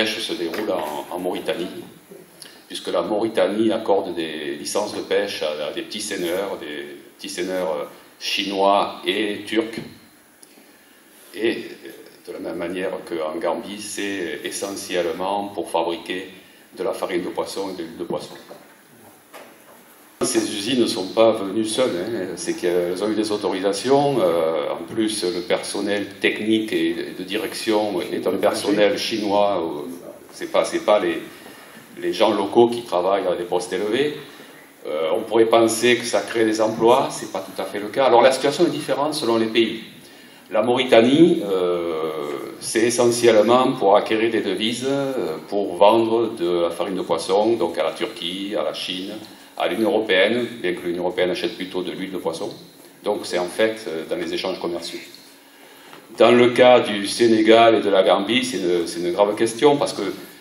pêche se déroule en Mauritanie, puisque la Mauritanie accorde des licences de pêche à des petits seineurs chinois et turcs. Et de la même manière qu'en Gambie, c'est essentiellement pour fabriquer de la farine de poisson et de l'huile de poisson. Ces usines ne sont pas venues seules, hein. C'est qu'elles ont eu des autorisations. En plus, le personnel technique et de direction est un personnel chinois. C'est pas les gens locaux qui travaillent à des postes élevés. On pourrait penser que ça crée des emplois, c'est pas tout à fait le cas. Alors la situation est différente selon les pays. La Mauritanie, c'est essentiellement pour acquérir des devises, pour vendre de la farine de poisson, donc à la Turquie, à la Chine, à l'Union européenne, bien que l'Union européenne achète plutôt de l'huile de poisson. Donc c'est en fait dans les échanges commerciaux. Dans le cas du Sénégal et de la Gambie, c'est une grave question parce que,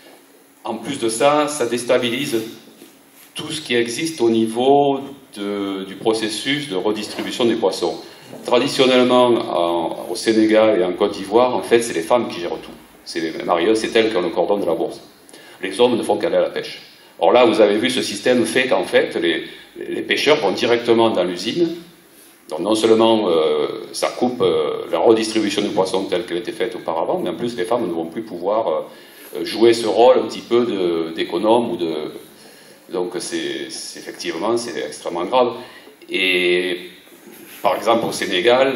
en plus de ça, ça déstabilise tout ce qui existe au niveau du processus de redistribution des poissons. Traditionnellement, au Sénégal et en Côte d'Ivoire, en fait, c'est les femmes qui gèrent tout. C'est les marieuses, c'est elles qui ont le cordon de la bourse. Les hommes ne font qu'aller à la pêche. Or là, vous avez vu, ce système fait qu'en fait, les pêcheurs vont directement dans l'usine. Donc non seulement ça coupe la redistribution du poisson telle qu'elle était faite auparavant, mais en plus les femmes ne vont plus pouvoir jouer ce rôle un petit peu d'économe ou de... Donc effectivement, c'est extrêmement grave. Et par exemple au Sénégal,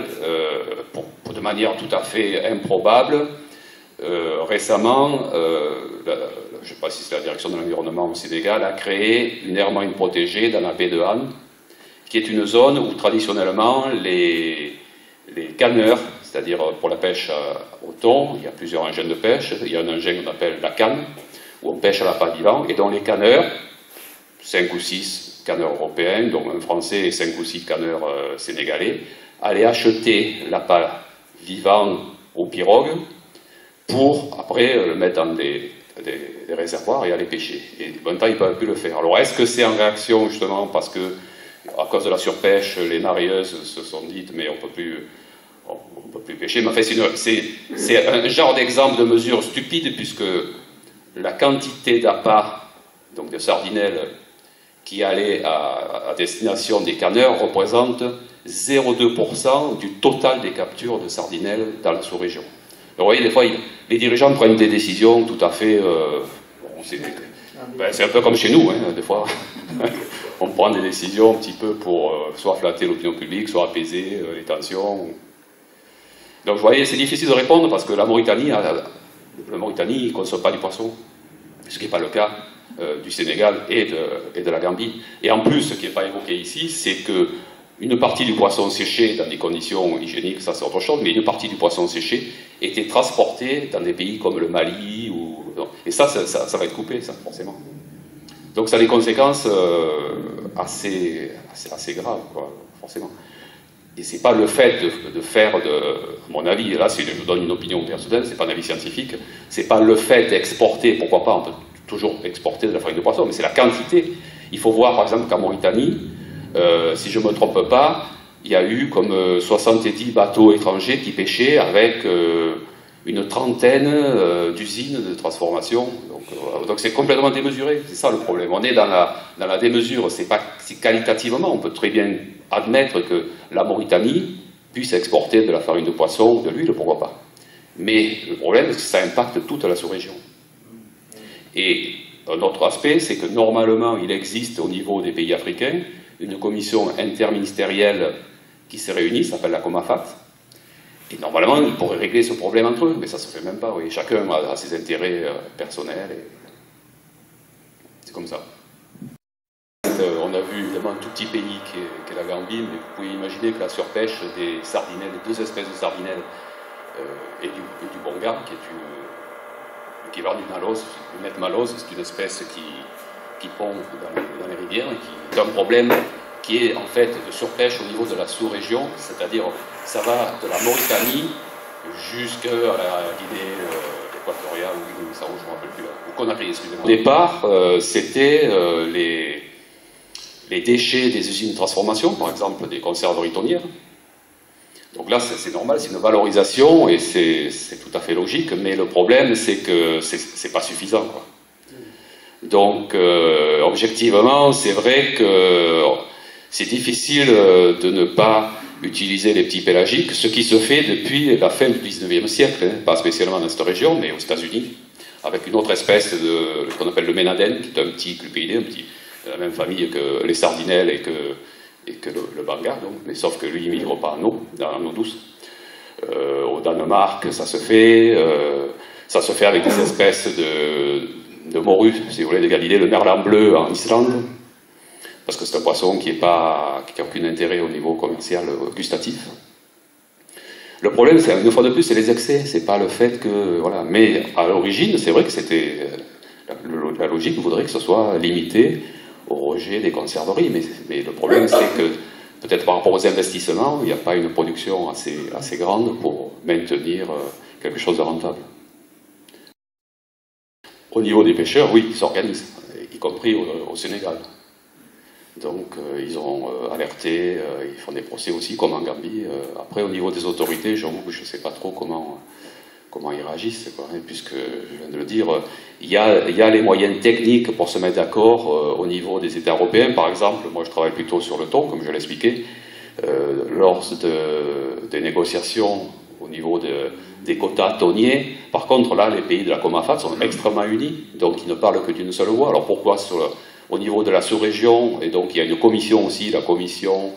de manière tout à fait improbable, récemment, je ne sais pas si c'est la direction de l'environnement au Sénégal, a créé une aire marine protégée dans la baie de Han, qui est une zone où traditionnellement les canneurs, c'est-à-dire pour la pêche au thon, il y a plusieurs engins de pêche, il y a un engin qu'on appelle la canne, où on pêche à la pâle vivant, et dont les canneurs, 5 ou 6 canneurs européens, dont un français et 5 ou 6 canneurs sénégalais, allaient acheter la pâle vivant aux pirogues pour après le mettre dans des réservoirs et aller pêcher. Et maintenant, ils ne peuvent plus le faire. Alors, est-ce que c'est en réaction justement parce que, à cause de la surpêche, les marieuses se sont dites mais on ne peut plus pêcher. Mais en fait, c'est un genre d'exemple de mesure stupide puisque la quantité d'appât, donc de sardinelles, qui allait à destination des canneurs représente 0,2% du total des captures de sardinelles dans la sous-région. Vous voyez, des fois, les dirigeants prennent des décisions tout à fait... c'est un peu comme chez nous, hein, des fois. On prend des décisions un petit peu pour soit flatter l'opinion publique, soit apaiser les tensions. Donc, vous voyez, c'est difficile de répondre parce que la Mauritanie ne consomme pas du poisson, ce qui n'est pas le cas du Sénégal et de la Gambie. Et en plus, ce qui n'est pas évoqué ici, c'est que une partie du poisson séché dans des conditions hygiéniques, ça c'est autre chose, mais une partie du poisson séché était transportée dans des pays comme le Mali, et ça va être coupé, ça, forcément. Donc ça a des conséquences assez graves, quoi, forcément. Et c'est pas le fait de faire, à mon avis, et là je vous donne une opinion personnelle, c'est pas un avis scientifique, c'est pas le fait d'exporter, pourquoi pas, on peut toujours exporter de la farine de poisson, mais c'est la quantité. Il faut voir par exemple qu'en Mauritanie, si je ne me trompe pas, il y a eu comme 70 bateaux étrangers qui pêchaient avec une trentaine d'usines de transformation. Donc c'est complètement démesuré, c'est ça le problème. On est dans la démesure, c'est qualitativement, on peut très bien admettre que la Mauritanie puisse exporter de la farine de poisson ou de l'huile, pourquoi pas. Mais le problème, c'est que ça impacte toute la sous-région. Et un autre aspect, c'est que normalement, il existe au niveau des pays africains une commission interministérielle qui se réunit, ça s'appelle la COMAFAT, et normalement, ils pourraient régler ce problème entre eux, mais ça ne se fait même pas, oui. Chacun a ses intérêts personnels, et c'est comme ça. On a vu évidemment un tout petit pays qui est la Gambie, mais vous pouvez imaginer que la surpêche des sardinelles, des 2 espèces de sardinelles, et du bonga, qui est l'équivalent du malose, du net malose, c'est une espèce qui pond dans les rivières, et qui est un problème qui est en fait de surpêche au niveau de la sous-région, c'est-à-dire ça va de la Mauritanie jusqu'à la Guinée équatoriale, ou Guinée-Bissau, je ne me rappelle plus, ou Conakry, excusez-moi. Au départ, c'était les déchets des usines de transformation, par exemple des conserveries thonières. Donc là, c'est normal, c'est une valorisation et c'est tout à fait logique, mais le problème, c'est que c'est pas suffisant, quoi. Donc, objectivement, c'est vrai que c'est difficile de ne pas utiliser les petits pélagiques, ce qui se fait depuis la fin du 19e siècle, hein, pas spécialement dans cette région, mais aux États-Unis, avec une autre espèce qu'on appelle le ménaden, qui est un petit clupéidé, de la même famille que les sardinelles et que le banga, donc, mais sauf que lui, il ne migre pas en eau, dans l'eau douce. Au Danemark, ça se fait avec des espèces de morues, si vous voulez, de Galilée, le merlan bleu en Islande, parce que c'est un poisson qui n'a aucun intérêt au niveau commercial gustatif. Le problème, une fois de plus, c'est les excès, c'est pas le fait que... Voilà. Mais à l'origine, c'est vrai que c'était... La logique voudrait que ce soit limité au rejet des conserveries, mais le problème, c'est que peut-être par rapport aux investissements, il n'y a pas une production assez grande pour maintenir quelque chose de rentable. Au niveau des pêcheurs, oui, ils s'organisent, y compris au Sénégal. Donc ils ont alerté, ils font des procès aussi, comme en Gambie. Après, au niveau des autorités, j'avoue que je ne sais pas trop comment ils réagissent, quoi, hein, puisque, je viens de le dire, il y a les moyens techniques pour se mettre d'accord au niveau des États européens. Par exemple, moi je travaille plutôt sur le thon, comme je l'expliquais, lors des négociations au niveau des quotas thoniers. Par contre, là, les pays de la Comafat sont extrêmement unis, donc ils ne parlent que d'une seule voix. Alors pourquoi au niveau de la sous-région, et donc il y a une commission aussi, la commission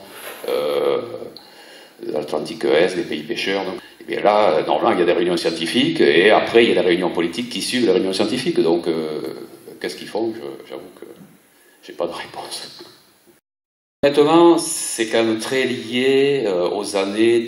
de l'Atlantique Est, des pays pêcheurs. Donc, et bien là, normalement, il y a des réunions scientifiques, et après, il y a des réunions politiques qui suivent les réunions scientifiques. Donc, qu'est-ce qu'ils font? J'avoue que je n'ai pas de réponse. Honnêtement, c'est quand même très lié aux années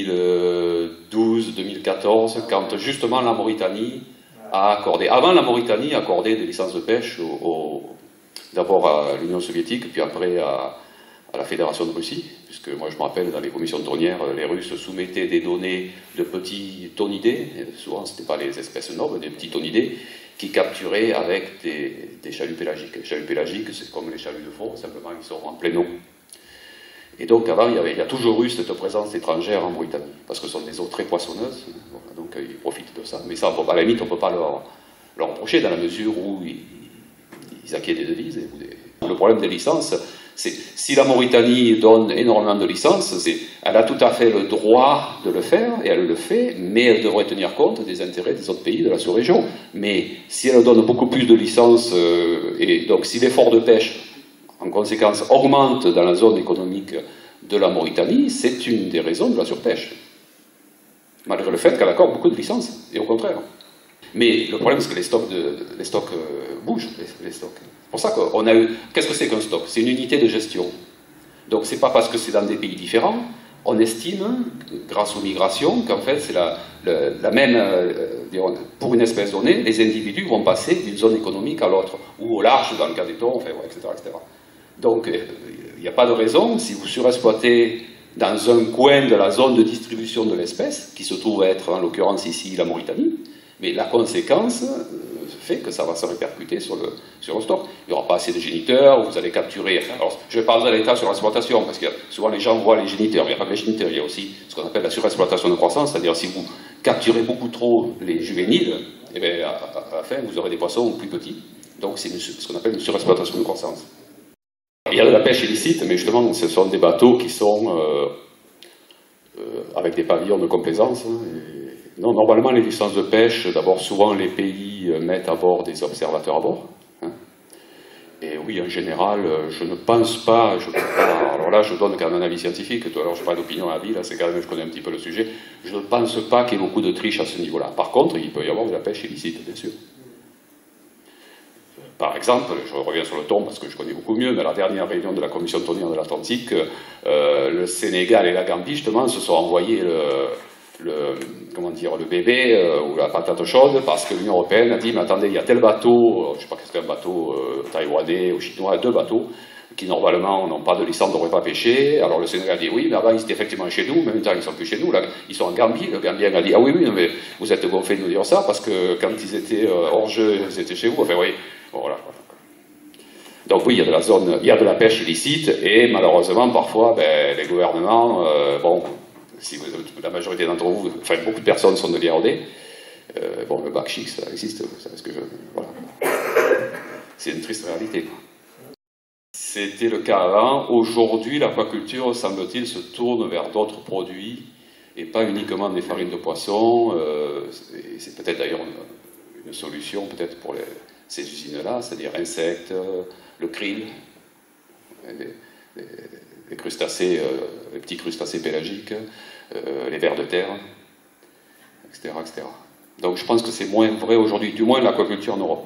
2012-2014, quand justement la Mauritanie a accordé... Avant, la Mauritanie accordait des licences de pêche d'abord à l'Union soviétique, puis après à la Fédération de Russie, puisque moi je me rappelle, dans les commissions thonières, les Russes soumettaient des données de petits thonidés, souvent ce n'étaient pas les espèces nobles, des petits thonidés, qui capturaient avec des chaluts pélagiques. Les chaluts pélagiques, c'est comme les chaluts de fond, simplement ils sont en pleine eau. Et donc avant, il y a toujours eu cette présence étrangère en Mauritanie, parce que ce sont des eaux très poissonneuses, voilà, donc ils profitent de ça. Mais ça, à la limite, on ne peut pas leur reprocher, dans la mesure où ils acquièrent des devises. Le problème des licences, c'est si la Mauritanie donne énormément de licences, elle a tout à fait le droit de le faire, et elle le fait, mais elle devrait tenir compte des intérêts des autres pays de la sous-région. Mais si elle donne beaucoup plus de licences, et donc si l'effort de pêche, en conséquence, augmente dans la zone économique de la Mauritanie, c'est une des raisons de la surpêche. Malgré le fait qu'elle accorde beaucoup de licences, et au contraire. Mais le problème, c'est que les stocks bougent, les stocks. C'est pour ça qu'on a eu... Qu'est-ce que c'est qu'un stock? C'est une unité de gestion. Donc c'est pas parce que c'est dans des pays différents, on estime, grâce aux migrations, qu'en fait c'est la même... pour une espèce donnée, les individus vont passer d'une zone économique à l'autre, ou au large, dans le cas des thons, enfin, ouais, etc., etc. Donc il n'y a pas de raison, si vous surexploitez dans un coin de la zone de distribution de l'espèce, qui se trouve être en l'occurrence ici la Mauritanie, mais la conséquence fait que ça va se répercuter sur le stock. Il n'y aura pas assez de géniteurs, vous allez capturer... Alors, je vais parler de l'État sur l'exploitation, parce que souvent les gens voient les géniteurs. Il n'y a pas que les géniteurs, il y a aussi ce qu'on appelle la surexploitation de croissance, c'est-à-dire si vous capturez beaucoup trop les juvéniles, eh bien, à la fin, vous aurez des poissons plus petits. Donc c'est ce qu'on appelle une surexploitation de croissance. Il y a de la pêche illicite, mais justement, ce sont des bateaux qui sont avec des pavillons de complaisance. Non, normalement, les licences de pêche, d'abord, souvent, les pays mettent à bord des observateurs à bord. Hein. Et oui, en général, je ne pense pas, alors là, je donne quand même un avis scientifique, alors je n'ai pas d'opinion à vie, là, c'est quand même, je connais un petit peu le sujet, je ne pense pas qu'il y ait beaucoup de triche à ce niveau-là. Par contre, il peut y avoir de la pêche illicite, bien sûr. Par exemple, je reviens sur le thon parce que je connais beaucoup mieux, mais à la dernière réunion de la commission thonière de l'Atlantique, le Sénégal et la Gambie, justement, se sont envoyés le bébé ou la patate chaude parce que l'Union européenne a dit mais attendez, il y a tel bateau, je ne sais pas qu'est-ce qu'un bateau taïwanais ou chinois, 2 bateaux qui normalement n'ont pas de licence, ne devraient pas pêcher. Alors le Sénégal dit oui, mais avant ils étaient effectivement chez nous, mais maintenant ils ne sont plus chez nous, là, ils sont en Gambie. Le Gambien a dit ah oui, oui, mais vous êtes gonflés de nous dire ça parce que quand ils étaient hors jeu, ils étaient chez vous. Enfin oui, bon, voilà. Donc oui, il y a de la pêche illicite et malheureusement parfois les gouvernements, bon, si la majorité d'entre vous, enfin beaucoup de personnes sont de l'IRD, bon, le bac chic, ça existe, parce que voilà. C'est une triste réalité. C'était le cas avant. Aujourd'hui, l'aquaculture, semble-t-il, se tourne vers d'autres produits et pas uniquement des farines de poisson. C'est peut-être d'ailleurs une solution peut-être pour ces usines-là, c'est-à-dire insectes, le krill, les crustacés, les petits crustacés pélagiques, les vers de terre, etc., etc. Donc je pense que c'est moins vrai aujourd'hui, du moins l'aquaculture en Europe.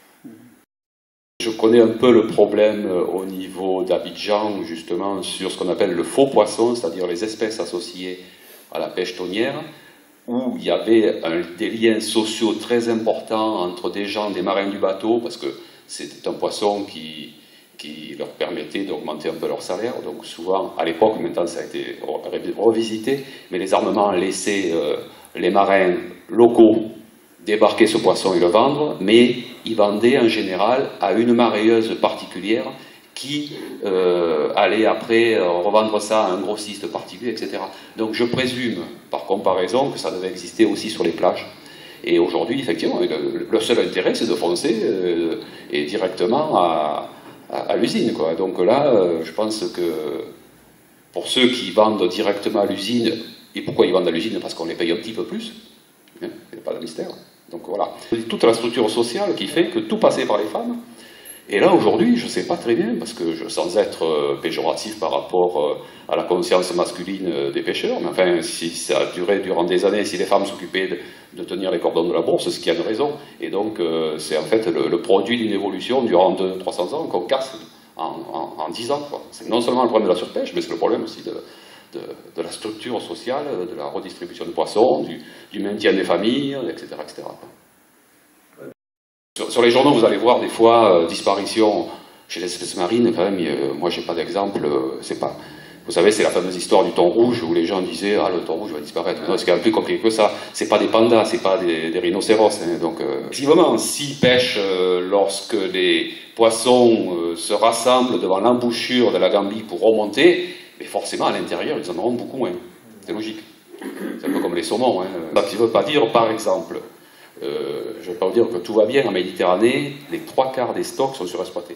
Je connais un peu le problème au niveau d'Abidjan, justement, sur ce qu'on appelle le faux poisson, c'est-à-dire les espèces associées à la pêche thonière, où il y avait des liens sociaux très importants entre des gens, des marins du bateau, parce que c'était un poisson qui leur permettait d'augmenter un peu leur salaire. Donc souvent, à l'époque, maintenant ça a été revisité, mais les armements laissaient les marins locaux débarquer ce poisson et le vendre, mais ils vendaient en général à une marieuse particulière qui allait après revendre ça à un grossiste particulier, etc. Donc je présume, par comparaison, que ça devait exister aussi sur les plages. Et aujourd'hui, effectivement, le seul intérêt, c'est de foncer et directement à l'usine, quoi. Donc là, je pense que pour ceux qui vendent directement à l'usine, et pourquoi ils vendent à l'usine? Parce qu'on les paye un petit peu plus, il n'y a pas de mystère. Donc voilà, toute la structure sociale qui fait que tout passait par les femmes. Et là, aujourd'hui, je ne sais pas très bien, parce que sans être péjoratif par rapport à la conscience masculine des pêcheurs, mais enfin, si ça a duré durant des années, si les femmes s'occupaient de tenir les cordons de la bourse, ce qui a une raison, et donc c'est en fait le produit d'une évolution durant 200-300 ans qu'on casse en 10 ans. C'est non seulement le problème de la surpêche, mais c'est le problème aussi de la structure sociale, de la redistribution de poissons, du maintien des familles, etc. etc. Sur les journaux, vous allez voir des fois disparition chez les espèces marines. Quand même, moi, j'ai pas d'exemple. C'est pas. Vous savez, c'est la fameuse histoire du thon rouge où les gens disaient ah le thon rouge va disparaître. Non, c'est quand même plus compliqué que ça. C'est pas des pandas, c'est pas des rhinocéros. Hein. Donc, effectivement, s'ils pêchent lorsque les poissons se rassemblent devant l'embouchure de la Gambie pour remonter, mais forcément à l'intérieur, ils en auront beaucoup moins. C'est logique. C'est un peu comme les saumons. Hein. Ça ne veut pas dire, par exemple. Je ne vais pas vous dire que tout va bien en Méditerranée, les 3/4 des stocks sont surexploités.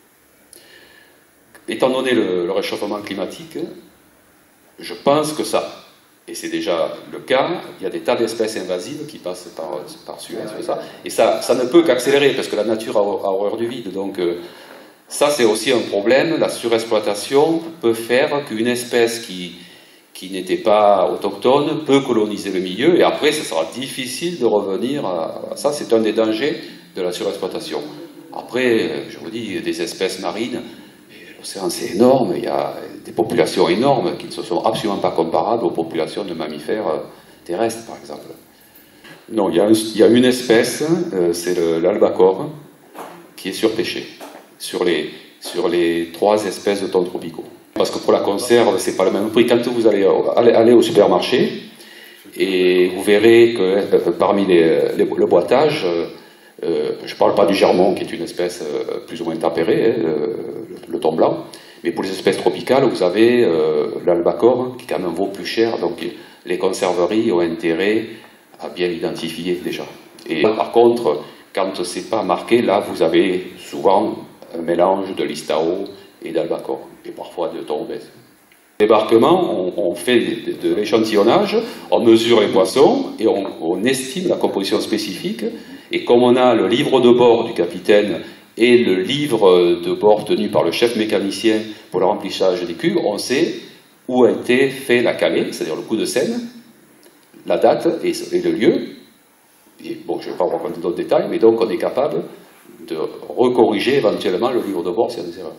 Étant donné le réchauffement climatique, je pense que ça, et c'est déjà le cas, il y a des tas d'espèces invasives qui passent par Suez, et ça ne peut qu'accélérer, parce que la nature a horreur du vide. Donc ça c'est aussi un problème, la surexploitation peut faire qu'une espèce qui n'était pas autochtone, peut coloniser le milieu, et après, ce sera difficile de revenir à ça. C'est un des dangers de la surexploitation. Après, je vous dis, des espèces marines, l'océan c'est énorme, il y a des populations énormes qui ne sont absolument pas comparables aux populations de mammifères terrestres, par exemple. Non, il y a une espèce, c'est l'albacore, qui est surpêchée, sur les 3 espèces de thons tropicaux. Parce que pour la conserve, c'est pas le même prix. Quand vous allez au supermarché, et vous verrez que parmi le boitage, je ne parle pas du germon, qui est une espèce plus ou moins tempérée, hein, le thon blanc, mais pour les espèces tropicales, vous avez l'albacore, qui quand même vaut plus cher, donc les conserveries ont intérêt à bien l'identifier déjà. Et par contre, quand c'est pas marqué, là, vous avez souvent un mélange de listao et d'albacore, et parfois de thon obèse. Débarquement, on fait de l'échantillonnage, on mesure les poissons et on estime la composition spécifique. Et comme on a le livre de bord du capitaine et le livre de bord tenu par le chef mécanicien pour le remplissage des cubes, on sait où a été fait la calée, c'est-à-dire le coup de scène, la date et le lieu. Et bon, je ne vais pas vous raconter d'autres détails, mais donc on est capable de recorriger éventuellement le livre de bord s'il y a des erreurs.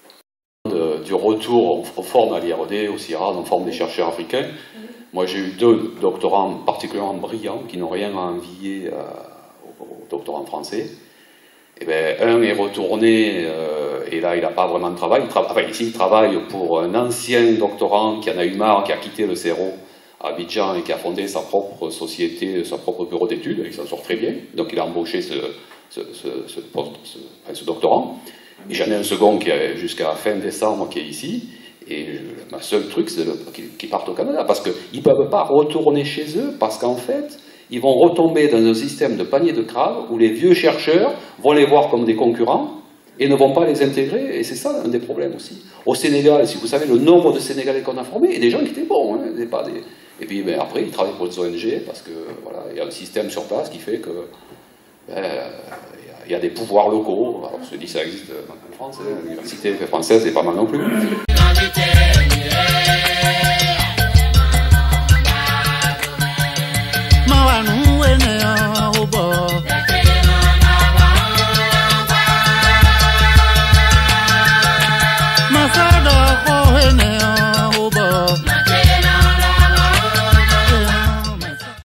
Du retour, on forme à l'IRD, au CIRAD, on forme des chercheurs africains. Moi, j'ai eu 2 doctorants particulièrement brillants qui n'ont rien à envier aux doctorants français. Et bien, un est retourné, et là, il n'a pas vraiment de travail. Ici, il travaille pour un ancien doctorant qui en a eu marre, qui a quitté le CERO à Abidjan et qui a fondé sa propre société, son propre bureau d'études. Il s'en sort très bien. Donc, il a embauché ce doctorant. Et j'en ai un second qui est jusqu'à fin décembre qui est ici. Et ma seul truc, c'est qu'ils partent au Canada, parce qu'ils ne peuvent pas retourner chez eux, parce qu'en fait, ils vont retomber dans un système de panier de crabe où les vieux chercheurs vont les voir comme des concurrents et ne vont pas les intégrer, et c'est ça un des problèmes aussi. Au Sénégal, si vous savez le nombre de Sénégalais qu'on a formés, et des gens qui étaient bons, hein, pas des... Et puis ben, après, ils travaillent pour des ONG, parce que voilà, il y a un système sur place qui fait que il y a des pouvoirs locaux. Alors, je dis ça existe en France, hein, l'université française n'est pas mal non plus. Mawanu